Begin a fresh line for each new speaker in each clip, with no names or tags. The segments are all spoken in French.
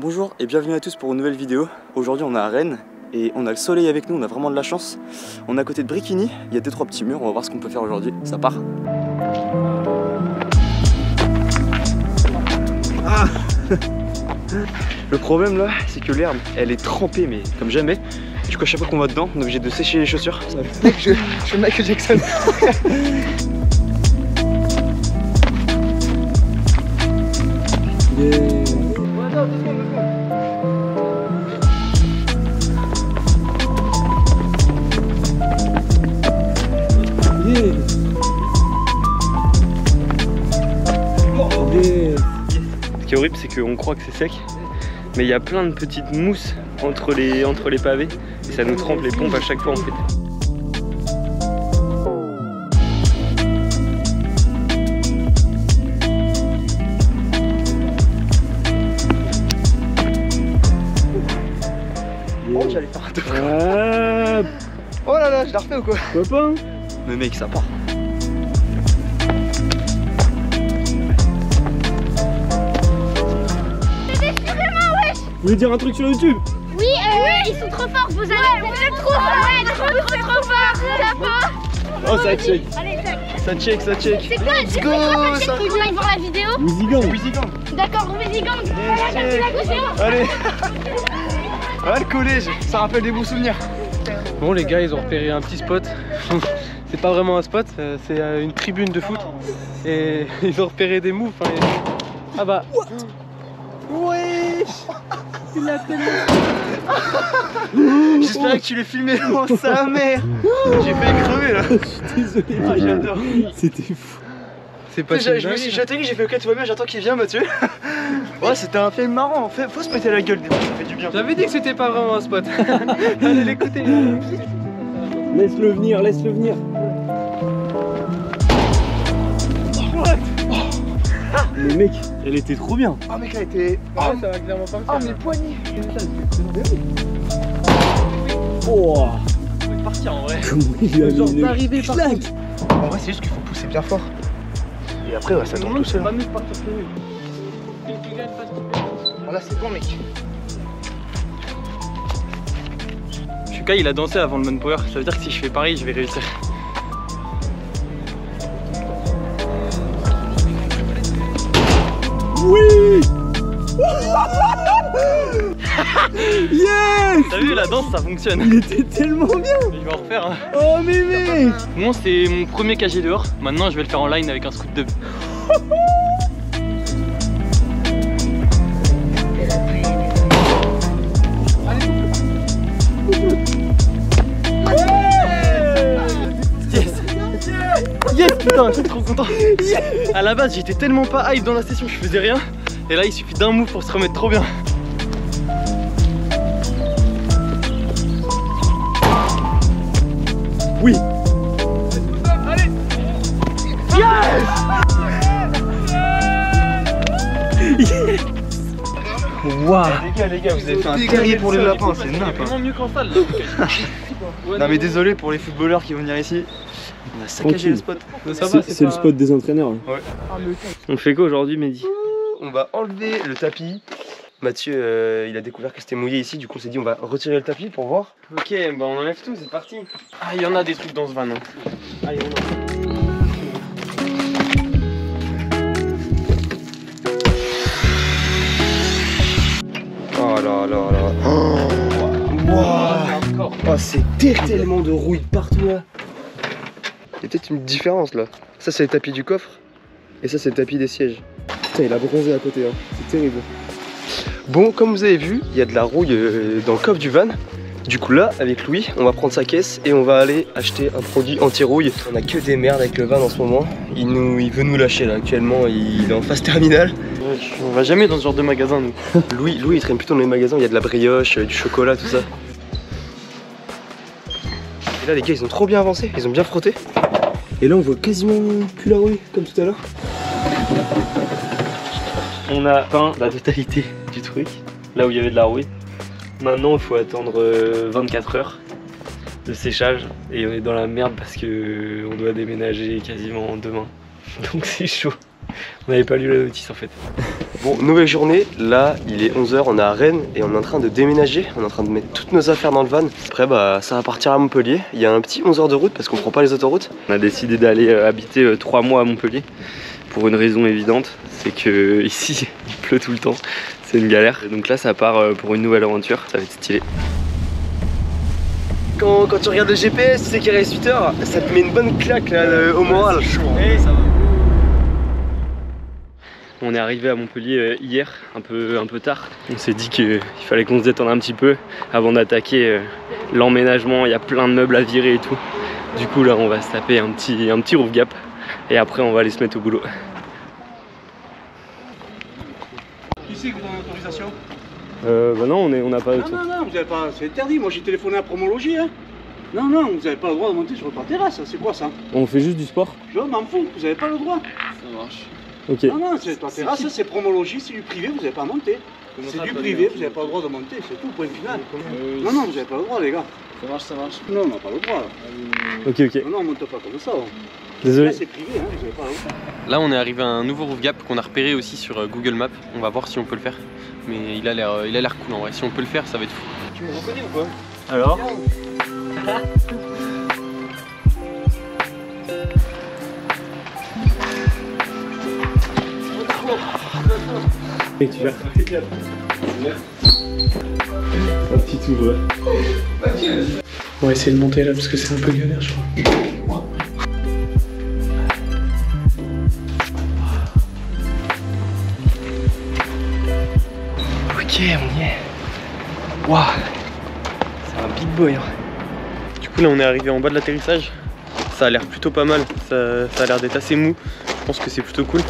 Bonjour et bienvenue à tous pour une nouvelle vidéo. Aujourd'hui on est à Rennes et on a le soleil avec nous, on a vraiment de la chance. On est à côté de Bricquigny, il y a 2-3 petits murs, on va voir ce qu'on peut faire aujourd'hui. Ça part. Ah le problème là, c'est que l'herbe, elle est trempée mais comme jamais. Du coup à chaque fois qu'on va dedans, on est obligé de sécher les chaussures. Mec, je suis Michael Jackson.
Ce qui est horrible, c'est qu'on croit que c'est sec, mais il y a plein de petites mousses entre les pavés et ça nous trempe les pompes à chaque fois en fait.
Oh, j'allais faire un tour. Oh là là, je la refais ou quoi?
Pourquoi pas?
Mais mec, ça part.
Vous voulez dire un truc sur YouTube?
Oui, ils sont trop forts, vous êtes trop forts, trop forts,
Oh ça check.
Allez,
Ça check, ça check.
c'est quoi? C'est quoi ça check pour aller voir la vidéo?
Wheezy Gang.
D'accord, Wheezy Gang.
Allez. Ah, le collège, ça rappelle des bons souvenirs.
Bon les gars, ils ont repéré un petit spot. C'est pas vraiment un spot, c'est une tribune de foot. Et ils ont repéré des moves. Ah bah.
Ouais.
Il a tellement.
J'espère que tu l'as filmé. Oh sa mère. J'ai failli crever là.
Désolé.
Ah, j'adore.
C'était fou. C'est pas
Je me suis atterri, j'ai fait ok tout va bien, j'attends qu'il vienne Mathieu. Ouais, c'était un film marrant, faut se péter la gueule des fois, ça fait du bien.
J'avais dit que c'était pas vraiment un spot. Allez l'écouter. Laisse-le venir, laisse-le venir. Mais mec, elle était trop bien.
Oh mec, elle était...
Ah, ça va clairement pas.
Oh mes poignets.
Oh, il est parti en vrai. Comment il a mis d'arriver par contre.
En vrai, c'est juste qu'il faut pousser bien fort. Et après, ouais, ça tombe tout seul.
Pas mieux de partir sur lui.
Oh là, c'est bon mec.
Shukai il a dansé avant le manpower, ça veut dire que si je fais pareil, je vais réussir. Oui. Yes. T'as vu la danse, ça fonctionne. Il était tellement bien. Je vais en refaire. Hein. Oh mais mec. Bon, c'est mon premier KG dehors. Maintenant, je vais le faire en line avec un scoot de. Yes putain, je suis trop content. Yes. À la base j'étais tellement pas hype dans la session, je faisais rien. Et là il suffit d'un move pour se remettre trop bien. Oui. Allez. Yes. Yes. Waouh.
Les gars, vous avez fait un terrier pour le lapin, c'est n'importe.
C'est vraiment mieux qu'en salle là.
Non mais désolé pour les footballeurs qui vont venir ici. On a saccagé le spot.
C'est le spot des entraîneurs.
Ouais.
On fait quoi aujourd'hui, Mehdi?
On va enlever le tapis. Mathieu, il a découvert que c'était mouillé ici, du coup on s'est dit on va retirer le tapis pour voir.
Ok, bah on enlève tout, c'est parti. Ah, il y en a des trucs dans ce van. Hein. Allez, on enlève.
Oh là là là. Oh, wow. Oh c'est tellement de rouille partout là. Il y a peut-être une différence là. Ça c'est le tapis du coffre et ça c'est le tapis des sièges. Putain il a bronzé à côté hein. C'est terrible. Bon comme vous avez vu il y a de la rouille dans le coffre du van. Du coup là avec Louis on va prendre sa caisse et on va aller acheter un produit anti-rouille. On a que des merdes avec le van en ce moment. Il veut nous lâcher là actuellement, il est en phase terminale.
On va jamais dans ce genre de magasin nous.
Louis il traîne plutôt dans les magasins, il y a de la brioche, du chocolat, tout ça. Et là les gars ils ont trop bien avancé, ils ont bien frotté. Et là on voit quasiment plus la rouille comme tout à l'heure.
On a peint la totalité du truc, là où il y avait de la rouille. Maintenant il faut attendre 24 heures de séchage et on est dans la merde parce que on doit déménager quasiment demain. Donc c'est chaud. On n'avait pas lu la notice en fait.
Bon, nouvelle journée, là il est 11 h, on est à Rennes et on est en train de déménager, on est en train de mettre toutes nos affaires dans le van. Après bah ça va partir à Montpellier, il y a un petit 11 h de route parce qu'on prend pas les autoroutes.
On a décidé d'aller habiter 3 mois à Montpellier pour une raison évidente, c'est que ici il pleut tout le temps, c'est une galère. Donc là ça part pour une nouvelle aventure, ça va être stylé.
Quand tu regardes le GPS, tu sais qu'il reste 8 h, ça te met une bonne claque là, au moral.
Hey, ça va. On est arrivé à Montpellier hier, un peu tard. On s'est dit qu'il fallait qu'on se détende un petit peu avant d'attaquer l'emménagement. Il y a plein de meubles à virer et tout. Du coup là on va se taper un petit roof gap et après on va aller se mettre au boulot.
Qui c'est que vous avez l'autorisation?
Bah non, on n'a pas d'autre.
Non, vous avez pas. C'est interdit. Moi j'ai téléphoné à Promologie. Hein. Non, vous n'avez pas le droit de monter sur votre terrasse. C'est quoi ça?
On fait juste du sport.
Je m'en fous, vous n'avez pas le droit.
Ça marche. Ok.
Non, c'est ta terrasse, c'est Promologie, c'est du privé, vous n'avez pas à monter. C'est du privé, vous n'avez pas le droit de monter, c'est tout, point final. Non, vous n'avez pas le droit, les gars.
Ça marche.
Non, on n'a pas le droit.
Ok.
Non, on monte pas comme ça.
Désolé.
Là, c'est privé, hein, vous n'avez pas le droit.
Là on est arrivé à un nouveau roof gap qu'on a repéré aussi sur Google Maps. On va voir si on peut le faire. Mais il a l'air cool en vrai. Si on peut le faire, ça va être fou.
Tu me reconnais ou quoi?
Alors? Et tu vas. Un petit tour.
On va essayer de monter là parce que c'est un peu galère, je crois.
Ok, on y est. Waouh, c'est un big boy. Hein.
Du coup là on est arrivé en bas de l'atterrissage. Ça a l'air plutôt pas mal. Ça a l'air d'être assez mou. Je pense que c'est plutôt cool.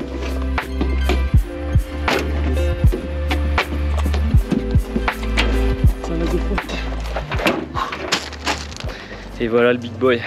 Et voilà le big boy.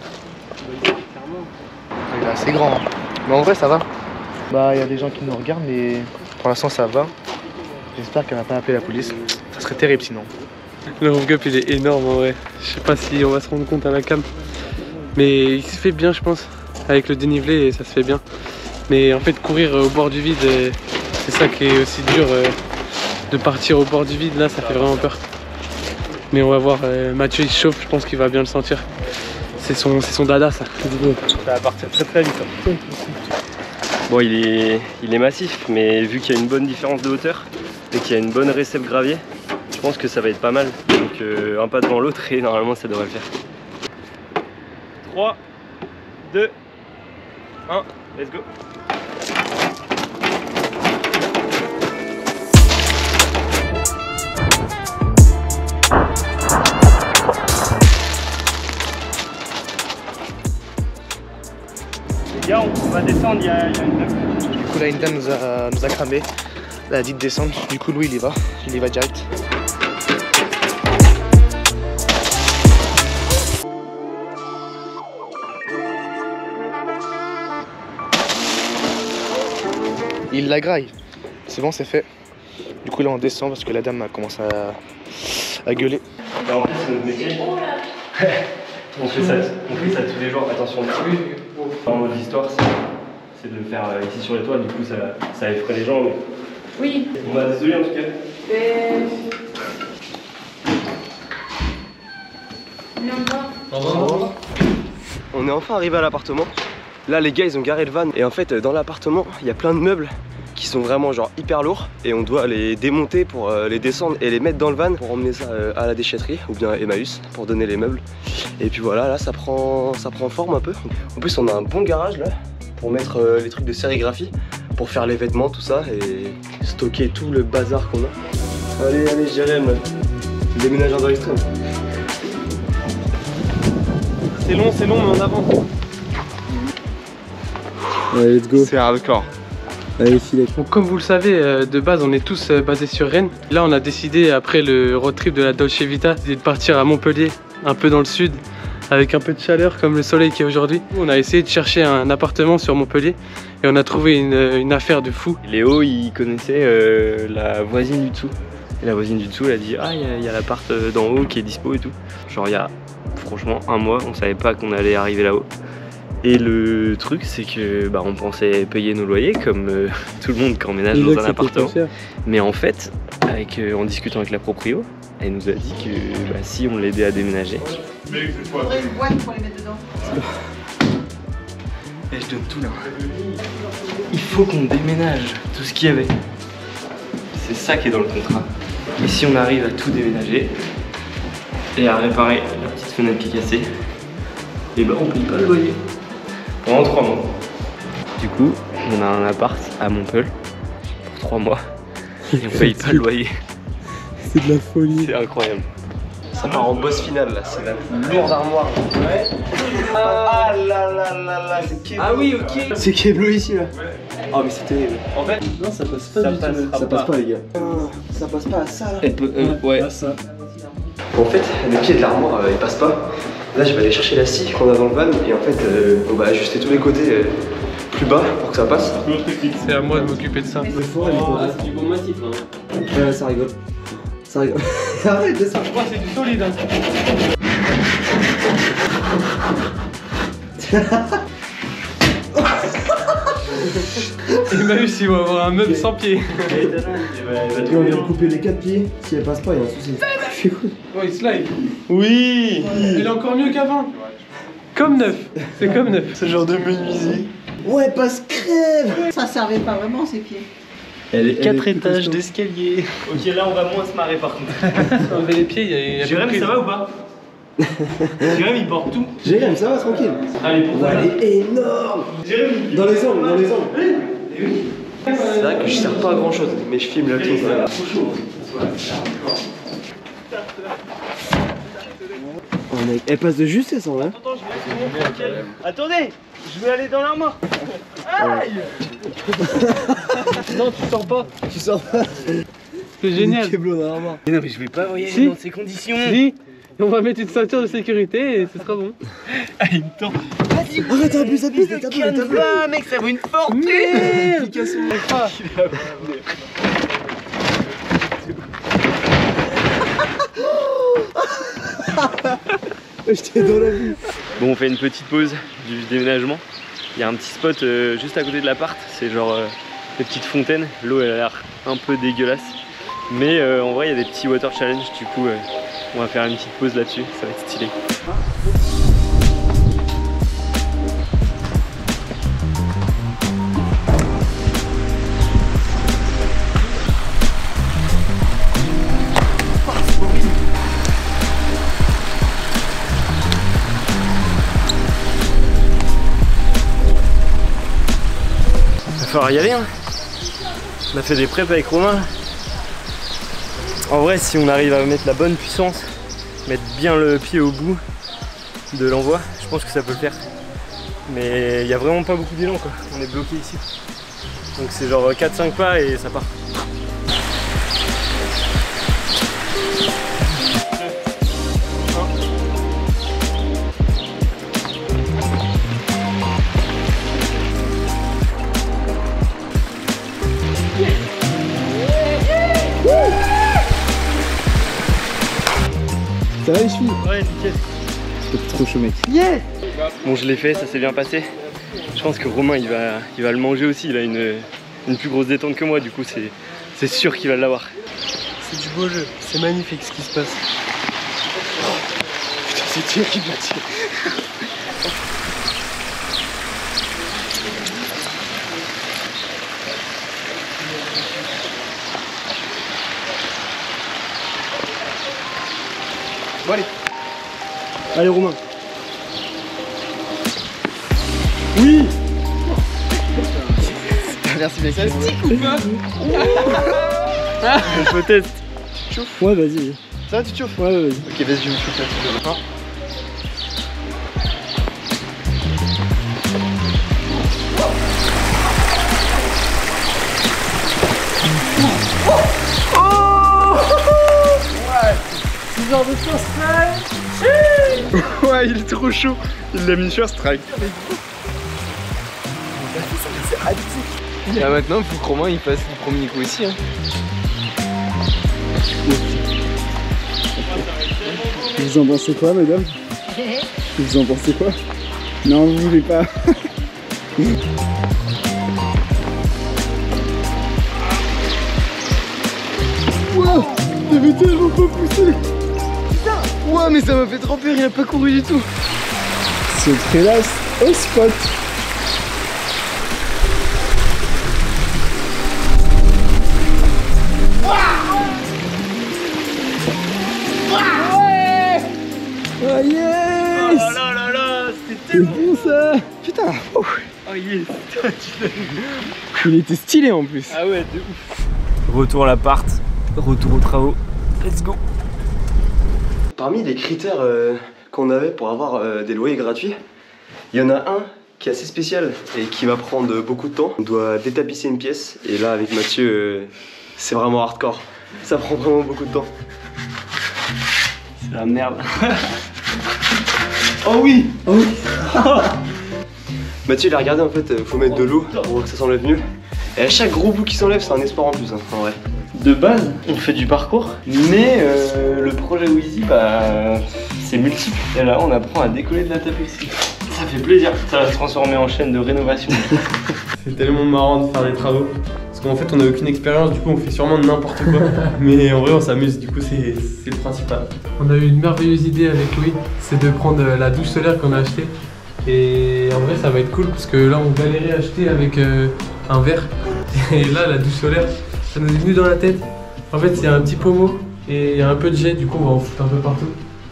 Il est assez grand, hein. Mais en vrai ça va. Bah il y a des gens qui nous regardent mais pour l'instant ça va. J'espère qu'elle va pas appelé la police. Ça serait terrible sinon.
Le roof gap il est énorme en vrai. Je sais pas si on va se rendre compte à la cam. Mais il se fait bien je pense. Avec le dénivelé ça se fait bien. Mais en fait courir au bord du vide, c'est ça qui est aussi dur. De partir au bord du vide là ça fait vraiment peur. Mais on va voir, Mathieu il se chauffe, je pense qu'il va bien le sentir. C'est son dada ça.
Ça va partir très vite. Hein. Bon il est massif, mais vu qu'il y a une bonne différence de hauteur et qu'il y a une bonne récepte gravier, je pense que ça va être pas mal. Donc un pas devant l'autre et normalement ça devrait le faire. 3, 2, 1, let's go. Les gars, on va descendre, il y a une dame.
Du coup là une dame nous a cramé. Elle a dit de descendre. Du coup Louis il y va direct. Il la graille. C'est bon, c'est fait. Du coup là on descend parce que la dame a commencé à gueuler.
En plus c'est notre métier. On fait ça tous les jours, attention. Dans notre histoire, c'est de le faire ici sur l'étoile, du coup ça effraie les gens. Mais...
Oui.
On va désolé en tout cas.
On est enfin arrivé à l'appartement. Là les gars ils ont garé le van et en fait dans l'appartement il y a plein de meubles qui sont vraiment genre hyper lourds et on doit les démonter pour les descendre et les mettre dans le van pour emmener ça à la déchetterie ou bien à Emmaüs pour donner les meubles. Et puis voilà, là ça prend forme un peu. En plus on a un bon garage là pour mettre les trucs de sérigraphie, pour faire les vêtements, tout ça et stocker tout le bazar qu'on a. Allez Jérém, déménageur dans l'extrême.
C'est long mais on avance.
Allez, let's go.
C'est hardcore.
Allez, filet.
Donc, comme vous le savez, de base on est tous basés sur Rennes. Là on a décidé après le road trip de la Dolce Vita de partir à Montpellier, un peu dans le sud, avec un peu de chaleur comme le soleil qui est aujourd'hui. On a essayé de chercher un appartement sur Montpellier et on a trouvé une affaire de fou.
Léo il connaissait la voisine du dessous. Et la voisine du dessous elle a dit ah il y a l'appart d'en haut qui est dispo et tout. Genre il y a franchement un mois on savait pas qu'on allait arriver là-haut. Et le truc, c'est que on pensait payer nos loyers comme tout le monde quand on ménage dans un appartement. Mais en fait, en discutant avec la proprio, elle nous a dit que si on l'aidait à déménager.
Il faudrait une boîte pour les mettre dedans.
Et je donne tout là. Il faut qu'on déménage tout ce qu'il y avait. C'est ça qui est dans le contrat. Et si on arrive à tout déménager et à réparer la petite fenêtre qui est cassée, et on paye pas le loyer pendant 3 mois. Du coup, on a un appart à Montpellier pour 3 mois et on paye pas le loyer.
C'est de la folie.
C'est incroyable. Ça part en boss final là, c'est la plus lourde armoire. Ouais. Ah là là là là, c'est Keblo. Ah oui, ok.
C'est Keblo ici là.
Oh mais c'est terrible. En fait,
non, ça passe pas du tout. Ça passe pas les gars. Ça passe pas à ça là.
Elle peut, ouais.
À ça.
En fait, le pied de l'armoire il passe pas. Là, je vais aller chercher la scie qu'on a dans le van et en fait, on va ajuster tous les côtés plus bas pour que ça passe.
C'est à moi de m'occuper de ça.
C'est du bon massif. Hein.
Ouais, ça rigole. Ça rigole. Arrête de ça.
Je crois que c'est du solide. Hein. Emmaüs, il va avoir un meuble sans pied.
On vient de couper les 4 pieds. Si elle passe pas, il y a un souci.
Oh, il slide.
Oui.
Il est encore mieux qu'avant. Comme neuf. C'est comme neuf.
Ce genre de menuisier. Ouais, passe crève.
Ça servait pas vraiment ces pieds.
Elle est 4 étages d'escalier. Ok, là on va moins se marrer par contre.
Enlever les pieds, il y a
Jérém, ça va ou pas? Jérém, il porte tout.
Jérém, ça va, tranquille.
Allez, pour toi.
Elle est énorme.
Jérém,
dans les angles, dans les angles.
C'est vrai que je sers pas à grand chose, mais je filme le tout quand même.
Elle passe de justesse en vrai.
Attendez, je vais aller dans l'armoire. Aïe.
Non, tu sors pas.
Tu sors pas.
C'est génial.
Keblo dans l'armoire.
Non, mais je vais pas voyager dans ces conditions.
Si. On va mettre une ceinture de sécurité et ce sera bon.
Ah, il me tend.
Arrête, abuse, abuse, t'as
Ah, mec, ça vaut une fortune.
Picasso. J'étais dans la vue.
Bon, on fait une petite pause du déménagement. Il y a un petit spot juste à côté de l'appart. C'est genre des petites fontaines. L'eau elle a l'air un peu dégueulasse. Mais en vrai, il y a des petits water challenge. Du coup, on va faire une petite pause là-dessus. Ça va être stylé. Il va falloir y aller, hein. On a fait des preps avec Romain. En vrai, si on arrive à mettre la bonne puissance, mettre bien le pied au bout de l'envoi, je pense que ça peut le faire. Mais il n'y a vraiment pas beaucoup d'élan quoi, on est bloqué ici. Donc c'est genre 4-5 pas et ça part.
Ça va les chevilles?
Ouais, nickel.
C'est trop chaud mec.
Yeah. Bon, je l'ai fait, ça s'est bien passé. Je pense que Romain il va le manger aussi, il a une plus grosse détente que moi, du coup c'est sûr qu'il va l'avoir.
C'est du beau jeu, c'est magnifique ce qui se passe.
Putain, c'est Thierry qui me l'a tiré. Bon allez. Allez Romain. Oui. Merci mec. Ça stick ou pas?
Je teste.
Tu te chauffes? Ouais vas-y. Ça va, tu te chauffes? Ouais vas-y.
Ok, vas-y, je me chauffe un petit peu.
Genre de first strike.
Ouais, il est trop chaud. Il l'a mis sur strike.
C'est addictif.
Là maintenant, il faut que Romain il fasse le premier coup aussi. Hein.
Vous en pensez quoi, mesdames? Vous en pensez quoi?
Non, vous voulez pas.
Wow, t'avais tellement pas poussé. Putain. Wow, mais ça m'a fait trop peur, il a pas couru du tout.
Se prélasse au spot.
Oh yes.
Oh là là là, c'était
C'est
tellement
bon ça. Putain. Oh.
Oh yes.
Il était stylé en plus.
Ah ouais, de ouf. Retour à l'appart, retour aux travaux. Let's go.
Parmi les critères qu'on avait pour avoir des loyers gratuits, il y en a un qui est assez spécial et qui va prendre beaucoup de temps. On doit détapisser une pièce et là avec Mathieu, c'est vraiment hardcore. Ça prend vraiment beaucoup de temps.
C'est la merde.
Oh oui. Oh oui. Mathieu il a regardé en fait, faut mettre de l'eau pour que ça s'enlève mieux. Et à chaque gros bout qui s'enlève, c'est un espoir en plus hein, en vrai.
De base, on fait du parcours, mais le projet Wheezy, bah, c'est multiple. Et là, on apprend à décoller de la tapisserie. Ça fait plaisir, ça va se transformer en chaîne de rénovation.
C'est tellement marrant de faire des travaux. Parce qu'en fait, on n'a aucune expérience, du coup, on fait sûrement n'importe quoi. Mais en vrai, on s'amuse, du coup, c'est le principal. On a eu une merveilleuse idée avec Louis, c'est de prendre la douche solaire qu'on a achetée. Et en vrai, ça va être cool parce que là, on galérait à acheter avec un verre. Et là, la douche solaire, ça nous est venu dans la tête. En fait, c'est un petit pommeau et il y a un peu de jet, du coup, on va en foutre un peu partout.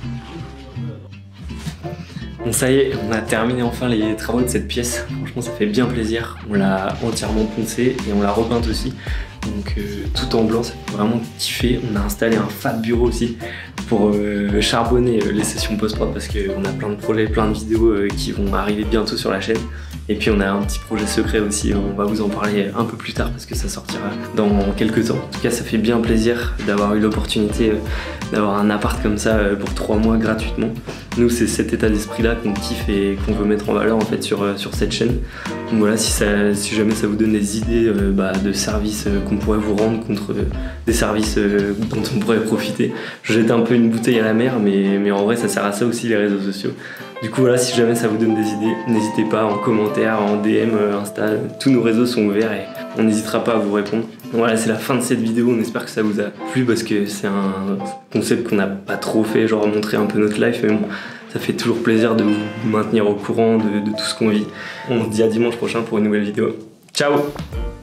Bon ça y est, on a terminé enfin les travaux de cette pièce. Franchement ça fait bien plaisir. On l'a entièrement poncée et on l'a repeinte aussi. Donc tout en blanc, ça fait vraiment kiffer. On a installé un fat bureau aussi pour charbonner les sessions post-prod parce qu'on a plein de projets, plein de vidéos qui vont arriver bientôt sur la chaîne. Et puis on a un petit projet secret aussi, on va vous en parler un peu plus tard parce que ça sortira dans quelques temps. En tout cas ça fait bien plaisir d'avoir eu l'opportunité d'avoir un appart comme ça pour 3 mois gratuitement. Nous c'est cet état d'esprit là qu'on kiffe et qu'on veut mettre en valeur en fait sur cette chaîne. Donc voilà, si jamais ça vous donne des idées de services qu'on pourrait vous rendre contre des services dont on pourrait profiter, je jette un peu une bouteille à la mer mais en vrai ça sert à ça aussi les réseaux sociaux. Du coup voilà, si jamais ça vous donne des idées, n'hésitez pas en commentaire, en DM, Insta, tous nos réseaux sont ouverts et on n'hésitera pas à vous répondre. Donc voilà, c'est la fin de cette vidéo, on espère que ça vous a plu parce que c'est un concept qu'on n'a pas trop fait, genre montrer un peu notre life, mais bon, ça fait toujours plaisir de vous maintenir au courant de tout ce qu'on vit. On se dit à dimanche prochain pour une nouvelle vidéo. Ciao!